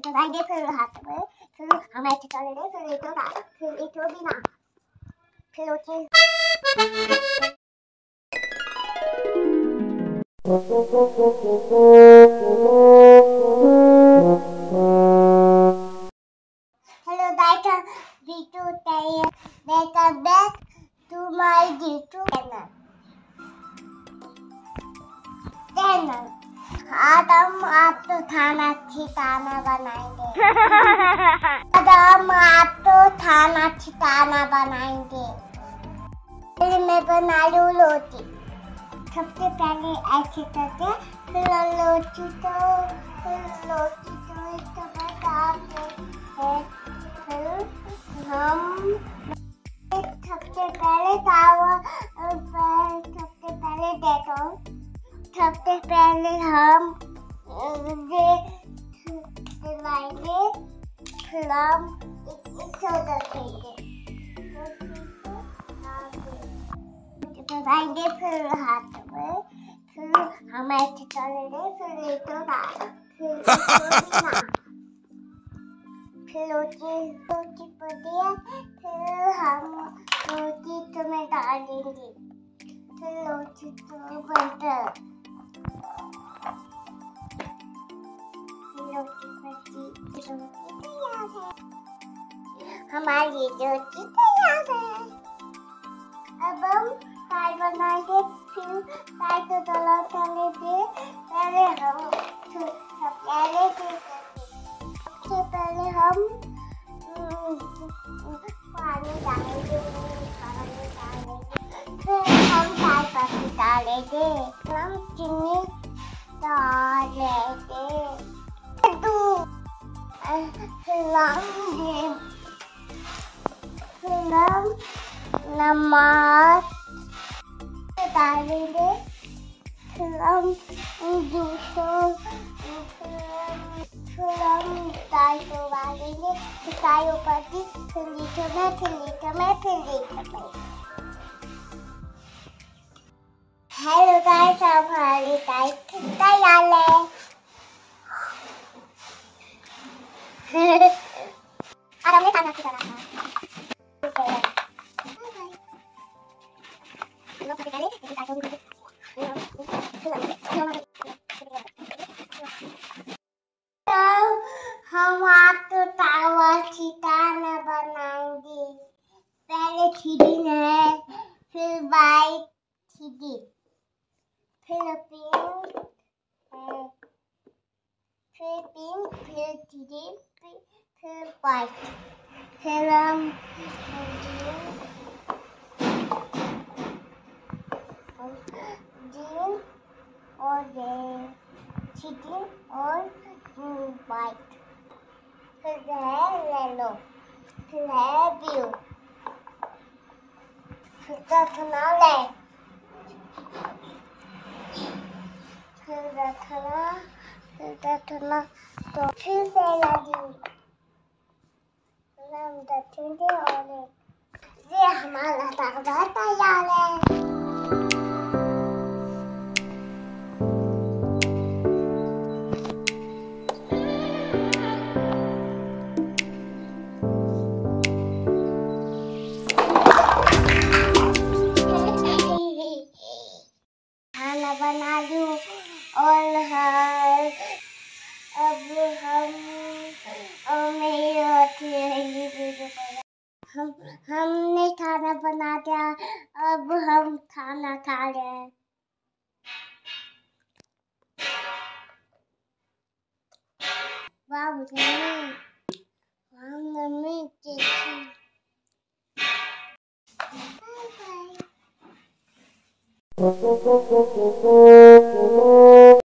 Haydi fırlatma. Ama çıkardı fırlatma. Fırlatma bina. Fırlatma. Hello guys, welcome back to my YouTube channel. आज हम आपको खाना ठिकाना बनाएंगे। आज हम आपको खाना ठिकाना बनाएंगे। फिर मैं बना लूँ रोटी। सबसे पहले ऐसे करके फिर रोटी तो इस तरह डालते हैं। फिर हम सबसे पहले सबसे पहले हम लाएंगे, फिर हम इसको रखेंगे, लगाएंगे फिर हाथ में, फिर हम ऐसे करेंगे, फिर इसको डाल, फिर रोटी पड़ी है, फिर हम रोटी तुम्हें डालेंगे, फिर रोटी तो बनकर हमारी रोटी तैयार है। अब हम फ्राई बनाएंगे, फिर फ्राई को तला लेंगे। पहले हम पानी डालेंगे, फिर हम चाय पत्ती डालेंगे, हम चीनी डालेंगे, फिर हम नमक डालेंगे, फिर हम दाल को डालेंगे, चाय पत्ती, फिर लीटर में। हेलो गाइस, हमारी चाय तैयार है। आज हमने खाना खिलाना था। हम आपको तावा ठिकाना बनाएंगे। पहले खिचड़ी है, फिर वाइट खिचड़ी, फिर पिंक, फिर खिचड़ी, फिर वाइट, फिर हम ग्रीन और खिचड़ी और वाइट, फिर है येलो, फिर है ब्लू, फिर रखना रेड, फिर रखना तो फिर से लगी हम रखेंगे और ये हमारा तावा तैयार है। खाना बना लूं और हमने खाना बना दिया, अब हम खाना खा रहे हैं। वाह मम्मी बाय बाय।